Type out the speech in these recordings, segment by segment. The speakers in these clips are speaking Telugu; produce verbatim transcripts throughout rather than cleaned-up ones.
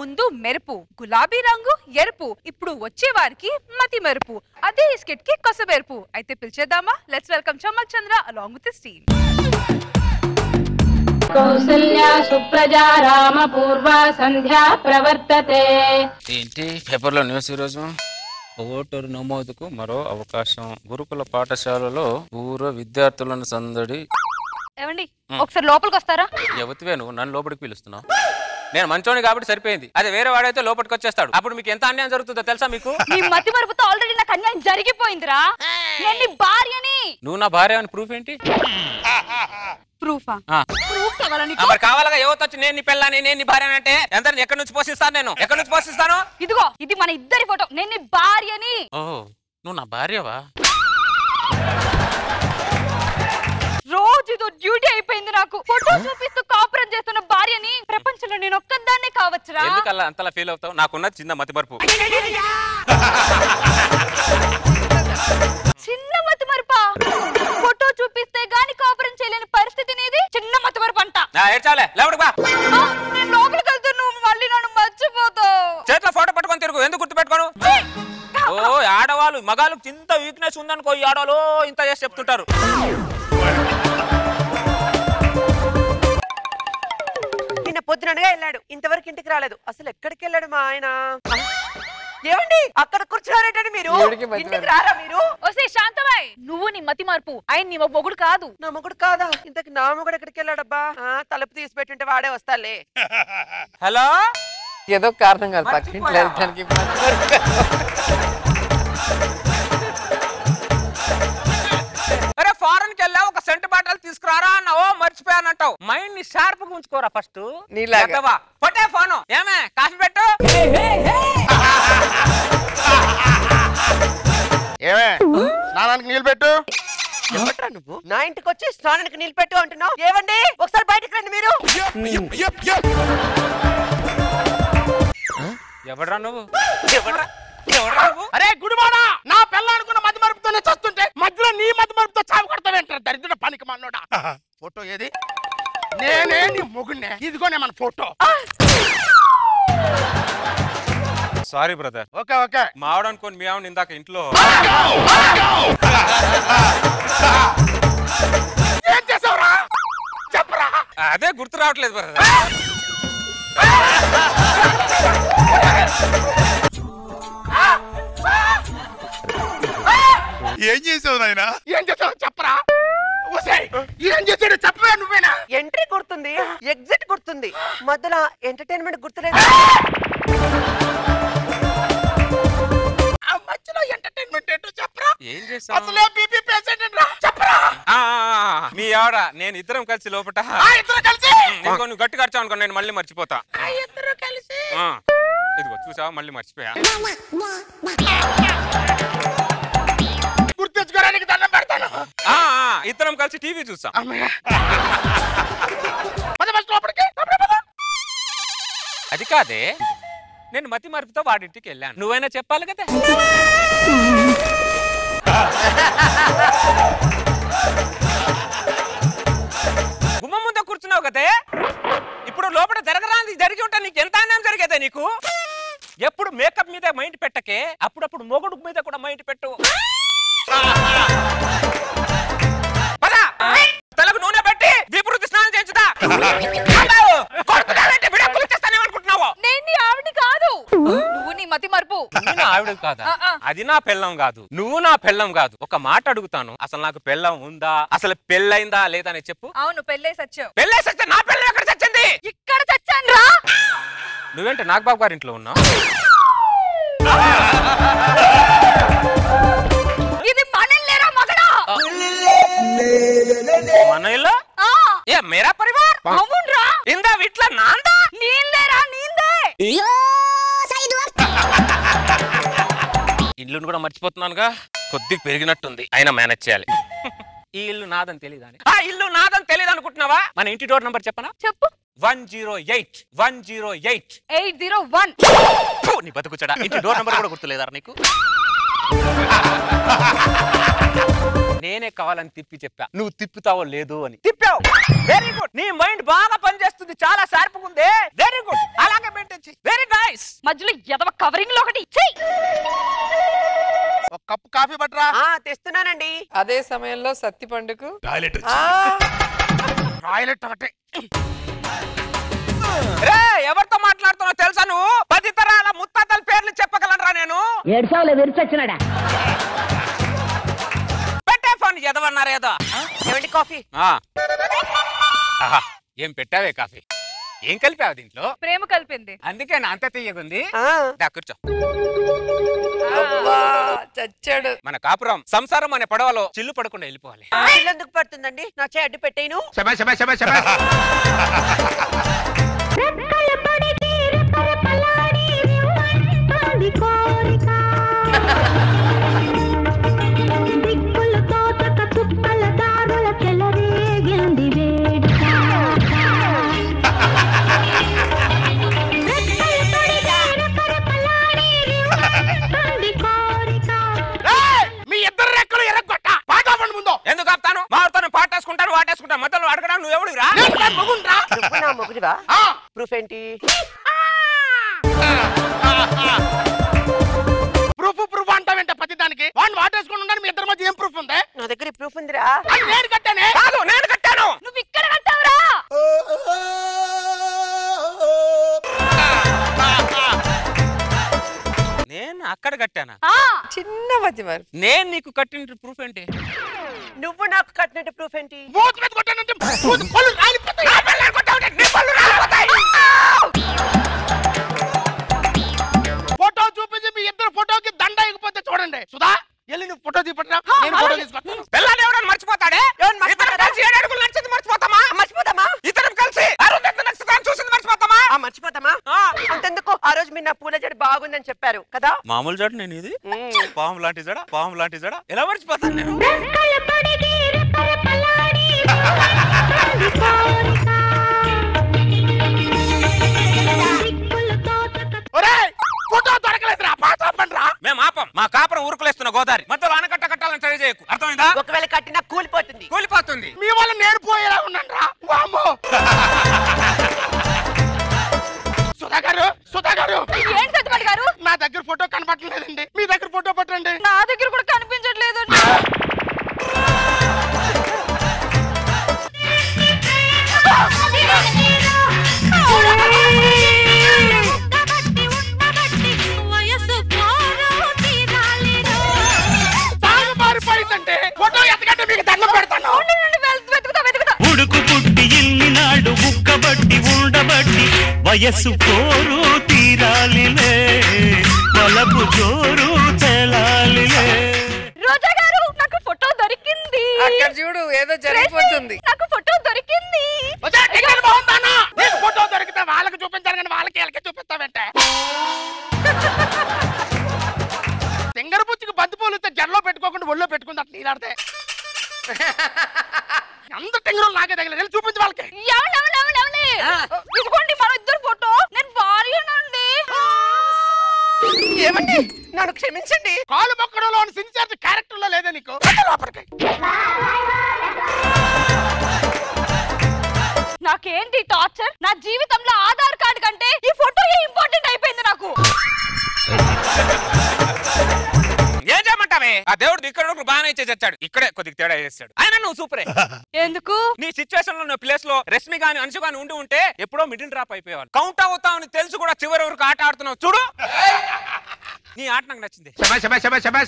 ముందు మెరుపు, గులాబీ రంగు ఎరుపు, ఇప్పుడు వచ్చే వారికి మతి మెరుపు, అదే ఈ స్కిట్ కి కొసమెరుపు. అయితే పిలిచేద్దామా? Let's welcome Chammak Chandra along with his team. కౌసల్యా సుప్రజా రామ పూర్వ సంధ్యా ప్రవర్తతే. ఏంటి పేపర్లో న్యూస్ ఈరోజు? ఓటరు నమోదుకు మరో అవకాశం. గురుకుల పాఠశాలలో పూర్వ విద్యార్థులను సందడి. ఏమండి ఒకసారి లోపలికి వస్తారా? ఎవతివే నువ్వు నన్ను లోపలికి పిలుస్తున్నావు? నేను మంచోని కాబట్టి సరిపోయింది. అదే వేరే వాడైతే లోపలికి వచ్చేస్తాడు. అప్పుడు మీకు ఎంత అన్యాయం జరుగుతుందో తెలుసా మీకు? నీ మతి మరుపుతో ఆల్రెడీ నాకు అన్యాయం జరిగిపోయిందిరా. నేను నీ భార్యని. నువ్వు నా భార్య అని ప్రూఫ్ ఏంటి? ప్రూఫా? ప్రూఫ్ కావాలా నీకు? మరి కావాలగా. యువత వచ్చి నేను నీ పెళ్ళాని నేను నీ భార్య అంటే ఎంత ఎక్కడి నుంచి పోషిస్తాను? నేను ఎక్కడి నుంచి పోషిస్తాను? ఇదిగో ఇది మన ఇద్దరి ఫోటో. నేను నీ భార్యని. ఓహో నువ్వు నా భార్యవా? రోజు ఇదో డ్యూటీ అయిపోయింది నాకు. ఫోటో చూపిస్తూ కాపురం చేస్తున్న భార్యని ప్రపంచంలో నేను ఒక్కదాన్నే కావచ్చురా. ఎందుకలా అంతలా ఫీల్ అవుతావు? నాకున్న చిన్న మతి మరుపు. చిన్న మతి మరుపా? ఫోటో చూపిస్తే గాని కాపురం చేయలేని పరిస్థితి నీది. చిన్న మతి మరుపు అంట. ఏడ్చాలే లేవడు బా. నేను లోపలికి వెళ్తే నువ్వు మళ్ళీ నన్ను మర్చిపోతావు. చేతిలో ఫోటో పట్టుకొని తిరుగు. ఎందుకు గుర్తు పెట్టుకోను? ఓ ఆడవాళ్ళు మగాళ్ళకి ఇంత వీక్నెస్ ఉందనుకో. ఈ ఆడవాళ్ళు ఇంత చేసి చెప్తుంటారు. నిన్న పొద్దుననగా వెళ్ళాడు, ఇంతవరకు ఇంటికి రాలేదు. అసలు ఎక్కడికి వెళ్ళాడు మా ఆయన? ఏమండి అక్కడ కూర్చున్నారేంటండి మీరు? ఇంటికి రారా మీరు? ఓసే శాంతమై, నువ్వు నీ మతి మార్పు. ఆయన నీ మొగుడు కాదు. నా మొగుడు కాదా? ఇంతకి నా మొగుడు ఎక్కడికి వెళ్ళాడబ్బా? తలుపు తీసి పెట్టుంటే వాడే వస్తాలే. హలో, ఏదో కారణం కాదు పక్కింట్లో వెళ్తానికి. అరే ఫారెన్ కి వెళ్ళా ఒక సెంట్ బాటలు తీసుకురారా అన్నావో మర్చిపోయానంటావు. మైండ్ ని షార్ప్ గా ఉంచుకోరా ఫస్ట్. నీలాగా పట్టే ఫోను. ఏమే కాఫీ పెట్టు. ఏమే స్నానానికి నీళ్ళు పెట్టు. ఏమంటా నువ్వు? నా ఇంటికి వచ్చి స్నానానికి నీళ్ళు పెట్టు అంటున్నావు. ఏవండి ఒకసారి బయటకు రండి మీరు. ఎవడ్రా నువ్వు? అరే గుడివాడా, నా పిల్ల అనుకున్న మతి మరుపుతోనే చస్తుంటే మధ్యలో నీ మతి మరుపుతో చావు కొడతావేంటారు దరిద్ర పనికి మన్నోడా. ఫోటో ఏది? నేనే నీ మొగుడినే. ఇదిగోనే మన photo. Sorry brother. Okay okay. మా ఆవిడ అనుకోని మీ ఆవిడ ఇందాక ఇంట్లో ఏం చేసావురా? చెప్పరా. అదే గుర్తు రావట్లేదు బ్రదర్. ఏం చేసావు నాయనా? ఏం చేసావు చెప్పరా. ఏం చేసాడు చెప్పవే. నువ్వేనా? ఎంట్రీ గుర్తుంది, ఎగ్జిట్ గుర్తుంది, మధ్యలో ఎంటర్టైన్మెంట్ గుర్తులేదు. మధ్యలో ఎంటర్టైన్మెంట్ ఏంటో చెప్పరా. ఏం చేసావు? అసలే బీపీ పేషెంట్ రా. చెప్పరా. మీ ఆవిడ నేను ఇద్దరం కలిసి లోపట ఇద్దరు కలిసి ఇంకో నువ్వు గట్టి ఖర్చు అనుకో. నేను మళ్ళీ మర్చిపోతా. ఇద్దరు కలిసి ఇదిగో చూసావా మళ్ళీ మర్చిపోయా. గుర్తించుకోవడానికి దండం పెడతాను. ఇద్దరం కలిసి టీవీ చూసాం. అది కాదే, నేను మతి మరుపుతో వాడింటికి వెళ్ళాను. నువ్వైనా చెప్పాలి కదా. గుమ్మ ముందు కూర్చున్నావు కదే. ఇప్పుడు లోపల జరగరాని జరిగి ఉంటే నీకు ఎంత అన్యాయం జరిగేదే నీకు. ఎప్పుడు మేకప్ మీద మైండ్ పెట్టకే, అప్పుడప్పుడు మొగుడు మీద కూడా మైండ్ పెట్టు. తలకు నూనె పెట్టి దీపృతి స్నానం చేయించుదా. నేను ఆవిడ కాదు. నువ్వు నీ మతి మరుపు. ఆవిడ కాదా? అది నా పెళ్ళం కాదు, నువ్వు నా పెళ్ళం కాదు. ఒక మాట అడుగుతాను, అసలు నాకు పెళ్ళం ఉందా, అసలు పెళ్ళైందా లేదా అని చెప్పు. అవును పెళ్ళేసి వచ్చావు. పెళ్ళేసి వచ్చా? నా పెళ్ళం ఎక్కడ చచ్చింది? ఇక్కడ చచ్చాను రా. నువ్వేంటి నాగబాబు గారి ఇంట్లో ఉన్నావు? ఇది మన ఇల్లేరా మగడా? మన ఇల్లు? ఏ మేరా పరివార్? అవునురా. ఇందా వీట్ల నాందా? నీళ్ళేరా నీందే. ఇల్లును కూడా మర్చిపోతున్నానుగా. కొద్దిగా పెరిగినట్టుంది, అయినా మేనేజ్ చేయాలి. ఈ ఇల్లు నాదని తెలీదా? ఆ ఇల్లు నాదని తెలీదు అనుకుంటున్నావా? మన ఇంటి డోర్ నంబర్ చెప్పనా? చెప్పు. One zero eight one zero eight eight zero one. నీ బతుకుచ్చడా, ఇంటి డోర్ నంబర్ కూడా గుర్తులేదా నీకు? నేనే కావాలని తిప్పి చెప్పా, నువ్వు తిప్పుతావో లేదు అని. తిప్పావు, వెరీ గుడ్. నీ మైండ్ బాగా పనిచేస్తుంది, చాలా షార్ప్ ఉంది. వెరీ గుడ్, అలాగే మెయింటైన్ చెయ్యి. Very nice. మధ్యలో ఎదవ కవరింగ్ లో ఒకటి చెయ్. ఒక కప్పు కాఫీ పట్టరా. ఆ తెస్తున్నానండి. అదే సమయంలో సత్తి పండుకు టాయిలెట్ ఆ, టాయిలెట్ ఒకటి. రే, ఎవరితో మాట్లాడుతున్నావు తెలుసా నువ్వు? పది తరాల ముత్తాతల పేర్లు చెప్పగలరా నేను? ఏడ్చావులే విరిచొచ్చినాడా. పెట్టే ఫోన్ ఎదవన్నారు ఏదో. ఏమండి కాఫీ? ఆ. ఆహా, ఏం పెట్టావే కాఫీ? ఏం కలిపావు దీంట్లో? ప్రేమ కలిపింది. అందుకే నా అంత తీయగుంది. ఆ, దా కూర్చో. అబ్బా, చచ్చాడు. మన కాపురం సంసారం అనే పడవలో చిల్లు పడకుండా వెళ్ళిపోవాలి. ఇల్లు ఎందుకు పడుతుందండి? నా చేయి అడ్డు పెట్టేను. శబాష్ శబాష్ శబాష్ శబాష్. ఏయ్, మీ ఇద్దరు రెక్కలు ఎరగొట్ట. పాట ఆపండి ముందు. ఎందుకు ఆపుతాను? మారుతాను, పాటేసుకుంటాను, వాటేసుకుంటాను. మధ్యలో అడగడం నువ్వు ఎవడు రా? నేను నా మొగుడురా. నువ్వు నా మొగుడివా? ఆ. ప్రూఫ్ ఏంటి? ప్రూఫ్ ప్రూఫ్ అంటావేంట ప్రతి దానికి? వాడిని వాటేసుకుని ఉన్నాను, మీ ఇద్దరి మధ్య ఏం ప్రూఫ్ ఉంది? నా దగ్గర ఈ ప్రూఫ్ ఉందిరా. అది నేను కట్టానే. కాదు, నేను కట్టాను. నువ్వు ఇక్కడ కట్టావురా. నేను అక్కడ కట్టానా? ఆ, చిన్న మధ్య మరి నేను నీకు కట్టిన ప్రూఫ్ ఏంటి? నువ్వు నాకు కట్టినట్టు ప్రూఫ్ ఏంటి? మూతి మీద కొట్టానంటే మూతి పళ్ళు రాలిపోతాయి. నా పిల్లని కొట్టావుటే నీ పళ్ళు రాలిపోతాయి. ఫోటో చూపించి మీ ఇద్దరు ఫోటోకి దండ ఎగిపోతే చూడండి. సుధా, వెళ్ళి నువ్వు ఫోటో తీపట్రా. నేను ఫోటో తీసుకొస్తాను. పిల్లని ఎవడని మర్చిపోతాడే? ఎవరు మర్చిపోతారా? ఇద్దరం కలిసి ఏడు అడుగులు నడిచింది మర్చిపోతామా? మర్చిపోతామా? ఇద్దరం కలిసి అరుంధతి నక్షత్రాన్ని చూసింది మర్చిపోతామా? ఆ మర్చిపోతామా? ఆ. అంతెందుకు, ఆ రోజు మీరు నా పూల జడ బాగుందని చెప్పారు కదా. మామూలు జడ నేను ఇది మ్మ్. పాము లాంటి జడ, పాము లాంటి జడ. ఎలా మర్చిపోతాను నేను? ఒరేయ్, ఫోటో దొరకలేదురా. పాట ఆపండి రా. మేము ఆపం. మా కాపురం ఊరుకులేస్తున్న గోదావరి మధ్యలో ఆనకట్ట కట్టాలని ట్రై చేయకు, అర్థమైందా? ఒకవేళ కట్టినా కూలిపోతుంది. కూలిపోతుంది. మీ వల్ల నేను పోయేలా ఉన్నాను రా. వామ్మో. సుధా గారు, సుధా గారు, ఏంటి సత్యపతి గారు? నా దగ్గర ఫోటో కనపడలేదండి. మీ దగ్గర ఫోటో పట్టండి. నా దగ్గర కూడా కనిపించట్లేదు. తాగు మారిపోయిందంటే ఫోటో ఎత్తకంటే మీకు దండం పెడతాను. ఉడుకు పుట్టి ఇల్లినాడు ఉక్కబట్టి ఉండబట్టి వయస్సు కోరు తీరాలిలే వలపు జోరు తెలాలిలే. రోజా గారు, నాకు ఫోటో దొరికింది. అక్కడ చూడు ఏదో జరిగిపోతుంది. నాకు ఫోటో దొరికింది. వచ్చే టికెట్ బాగుందానా? నీకు ఫోటో దొరికితే వాళ్ళకి చూపించాలి కానీ వాళ్ళకి వీళ్ళకి చూపిస్తావంటే. తెంగర పుచ్చికి బంతి పూలు ఇస్తే జడలో పెట్టుకోకుండా ఒళ్ళో పెట్టుకుంది అట్లా నీలాడితే. అందరు టెంగరోళ్ళు నాకే తగిలేదు. చూపించి వాళ్ళకి. ఎవరు, ఎవరు, ఎవరు, ఎవరు? ఇదిగోండి మన ఇద్దరు ఫోటో. నేను భార్యనండి. ఏమండి, నన్ను క్షమించండి. కాలు మొక్కడంలో సిన్సియర్ క్యారెక్టర్ లో లేదే నీకు? లోపలికి. నాకేంటి టార్చర్? నా జీవితంలో ఆధార్ కార్డు కంటే ఈ ఫోటో ఇంపార్టెంట్ అయిపోయింది నాకు. ఏం చేయమంటావే? ఆ దేవుడు ఇక్కడ బాగానే ఇచ్చే చచ్చాడు, ఇక్కడే కొద్దిగా తేడా చేస్తాడు. ఆయన నువ్వు సూపరే. ఎందుకు? నీ సిచ్యువేషన్ లో ప్లేస్ లో రష్మి గాని అంశు గాని ఉండి ఉంటే ఎప్పుడో మిడిల్ డ్రాప్ అయిపోయేవాళ్ళు. కౌంట్ అవుతావని తెలుసు కూడా చివరి వరకు ఆట ఆడుతున్నావు చూడు. నీ ఆట నాకు నచ్చింది. శబాష్ శబాష్ శబాష్ శబాష్.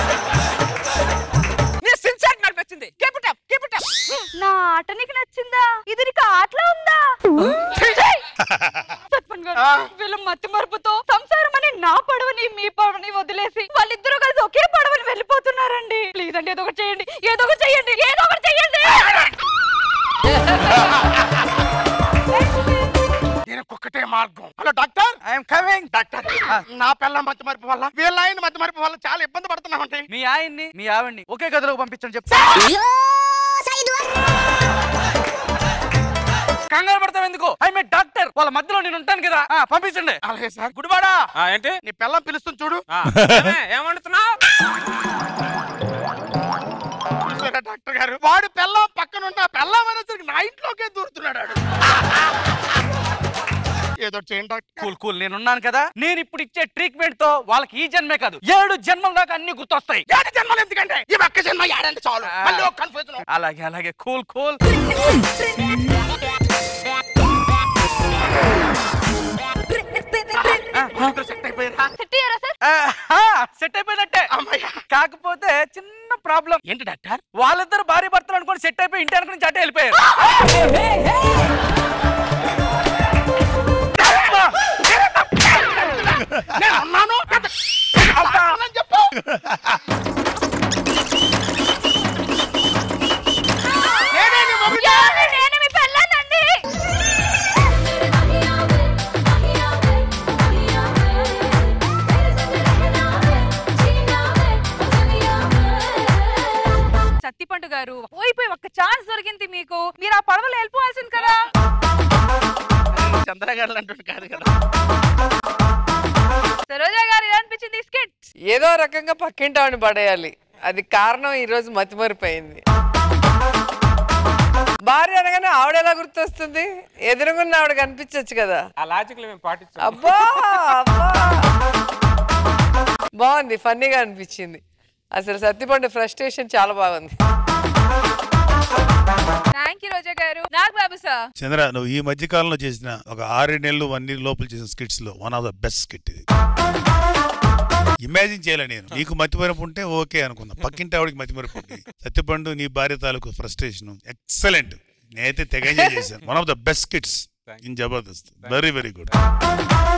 నీ సిన్సియర్ నాకు నచ్చింది. Keep it up, keep it up. నా ఆట నీకు నచ్చిందా? ఇది నీకు ఆటలా ఉందా? సత్పన్ గారు, వీళ్ళ మతి మరుపుతో సంసారం అని నా పడవని మీ పడవని వదిలేసి వాళ్ళిద్దరూ కలిసి ఒకే పడవని వెళ్ళిపోతున్నారండి. ప్లీజ్ అండి, ఏదో ఒకటి చేయండి, ఏదో ఒకటి చేయండి, ఏదో ఒకటి చేయండి. దీనికొక్కటే మార్గం. Hello doctor, I'm coming. Doctor, నా పిల్ల మధ్య మరపు వల్ల వీళ్ళ ఆయన మధ్య మరపు వల్ల చాలా ఇబ్బంది పడుతున్నామండి. మీ ఆయన్ని మీ ఆవిడ్ని ఒకే గదిలోకి పంపించండి చెప్తా. కంగారు పడతావు ఎందుకు? ఐ మీ డాక్టర్, వాళ్ళ మధ్యలో నేను ఉంటాను కదా. ఆ, పంపించండి. అలాగే సార్. గుడివాడా, ఏంటి? నీ పిల్లం పిలుస్తుంది చూడు. ఏమంటున్నావు? చేయండి డాక్టర్. కూల్ కూల్ నేనున్నాను కదా. నేను ఇప్పుడు ఇచ్చే ట్రీట్మెంట్ తో వాళ్ళకి ఈ జన్మే కాదు ఏడు జన్మల దాకా అన్ని గుర్తొస్తాయి. ఏడు జన్మలు ఎందుకంటే ఈ ఒక్క జన్మ ఏడంటే చాలు. మళ్ళీ ఒక కన్ఫ్యూజన్. అలాగే అలాగే కూల్ కూల్. సెట్ అయిపోయినట్టే. కాకపోతే చిన్న ప్రాబ్లం. ఏంటి డాక్టర్? వాళ్ళిద్దరు భార్య భర్తలు అనుకోని సెట్ అయిపోయి ఇంటి అనుకుని జట్టు వెళ్ళిపోయారు. చెప్పు. సత్తిపండు గారు పోయిపోయి ఒక్క ఛాన్స్ దొరికింది మీకు. మీరు ఆ పడవలో వెళ్ళిపోవాల్సింది కదా. చంద్రగారు అంటుంది కాదు కదా. సరోజా గారు ఎలా అనిపించింది స్కిట్? ఏదో రకంగా పక్కింటి ఆవిడ పడేయాలి. అది కారణం ఈ రోజు మతిమరిపోయింది. భార్య అనగానే ఆవిడ ఎలా గుర్తొస్తుంది? ఎదురుగున్న ఆవిడ కనిపించచ్చు కదా. ఆ లాజిక్ మేము పాటించాం. అబ్బా అబ్బా బాగుంది, ఫన్నీగా అనిపించింది. అసలు సత్తిపండు ఫ్రస్ట్రేషన్ చాలా బాగుంది. థ్యాంక్ యూ రోజా గారు. నాగ్ బాబు సార్. చంద్ర, నువ్వు ఈ మధ్య కాలంలో చేసిన ఒక ఆరు నెలలు వన్ ఇయర్ లోపల చేసిన స్కిట్స్ లో one of the best skit ఇది. ఇమాజిన్ చేయలే నేను. నీకు మతిమరుపు ఉంటే ఓకే అనుకున్నా, పక్కింటి ఆవిడకి మతిమరుపు ఉంది. సత్యపండు నీ భార్య తాలూకు ఫ్రస్ట్రేషన్ ఎక్సలెంట్. నేనైతే తెగ ఎంజాయ్ చేశాను. One of the best skits in Jabardasth. Very very good.